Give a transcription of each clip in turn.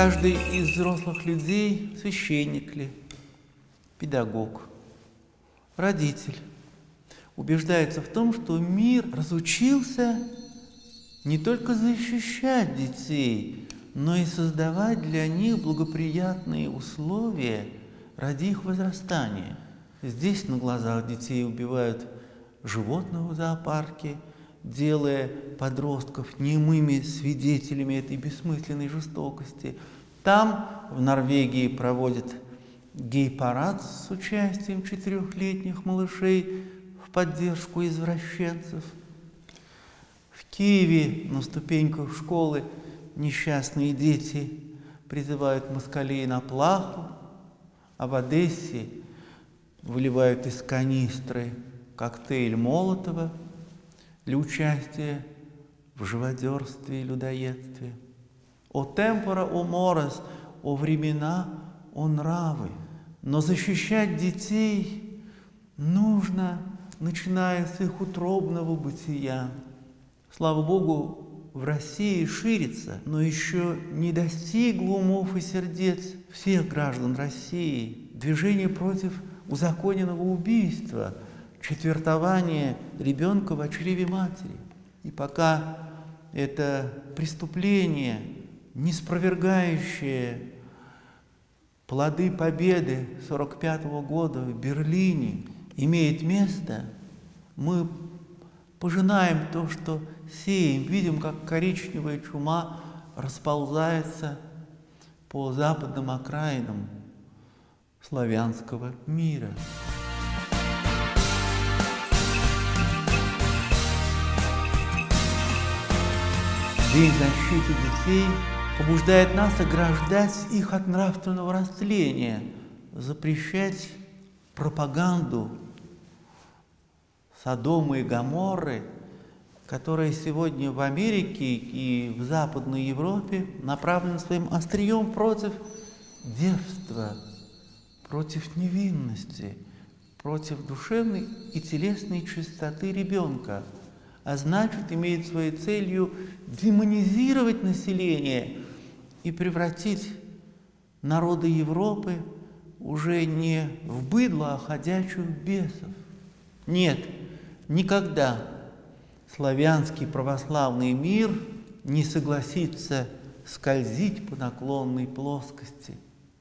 каждый из взрослых людей, священник ли, педагог, родитель, убеждается в том, что мир разучился не только защищать детей, но и создавать для них благоприятные условия ради их возрастания. Здесь на глазах детей убивают животных в зоопарке, делая подростков немыми свидетелями этой бессмысленной жестокости. Там, в Норвегии, проводят гей-парад с участием 4-летних малышей в поддержку извращенцев. В Киеве на ступеньках школы несчастные дети призывают москалей на плаху, а в Одессе выливают из канистры коктейль Молотова для участия в живодерстве и людоедстве. «О темпора, о морос», о времена, о нравы. Но защищать детей нужно, начиная с их утробного бытия. Слава Богу, в России ширится, но еще не достигло умов и сердец всех граждан России движение против узаконенного убийства, четвертования ребенка в чреве матери. И пока это преступление, не спровергающее плоды победы 1945 года в Берлине, имеет место, мы пожинаем то, что сеем, видим, как коричневая чума расползается по западным окраинам славянского мира. День защиты детей побуждает нас ограждать их от нравственного растления, запрещать пропаганду Содома и Гоморры, которая сегодня в Америке и в Западной Европе направлена своим острием против девства, против невинности, против душевной и телесной чистоты ребенка, а значит, имеет своей целью демонизировать население и превратить народы Европы уже не в быдло, а ходячих бесов. Нет, никогда славянский православный мир не согласится скользить по наклонной плоскости.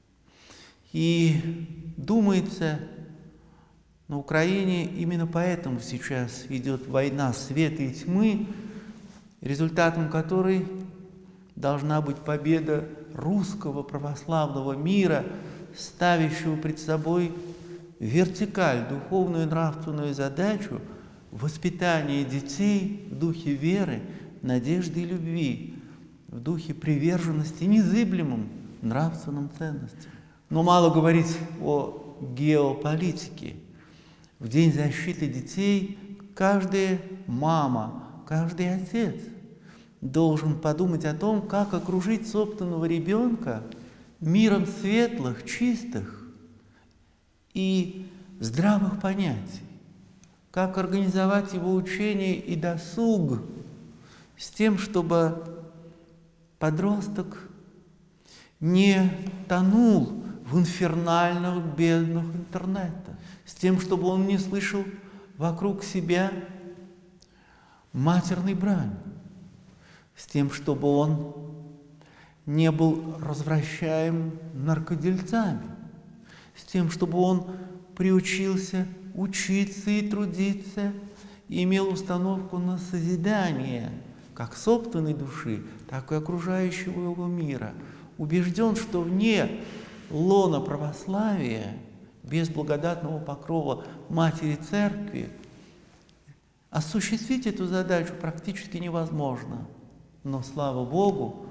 И думается, на Украине именно поэтому сейчас идет война света и тьмы, результатом которой должна быть победа русского православного мира, ставящего пред собой вертикаль, духовную и нравственную задачу воспитания детей в духе веры, надежды и любви, в духе приверженности незыблемым нравственным ценностям. Но мало говорить о геополитике. В День защиты детей каждая мама, каждый отец должен подумать о том, как окружить собственного ребенка миром светлых, чистых и здравых понятий, как организовать его учение и досуг с тем, чтобы подросток не тонул в инфернальных безднах интернета, с тем, чтобы он не слышал вокруг себя матерной брани, с тем, чтобы он не был развращаем наркодельцами, с тем, чтобы он приучился учиться и трудиться, и имел установку на созидание как собственной души, так и окружающего его мира, убежден, что вне лона православия, без благодатного покрова Матери Церкви, осуществить эту задачу практически невозможно. Но, слава Богу,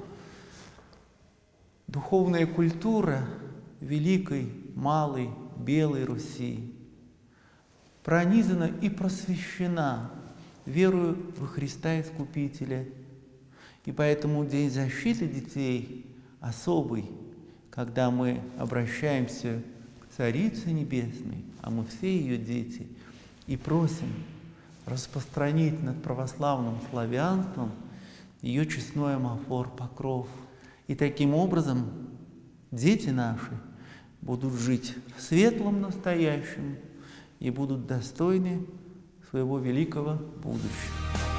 духовная культура великой, малой, белой Руси пронизана и просвещена верою во Христа Искупителя. И поэтому День защиты детей особый, когда мы обращаемся к Царице Небесной, а мы все ее дети, и просим распространить над православным славянством ее честной амафор покров И таким образом дети наши будут жить в светлом настоящем и будут достойны своего великого будущего.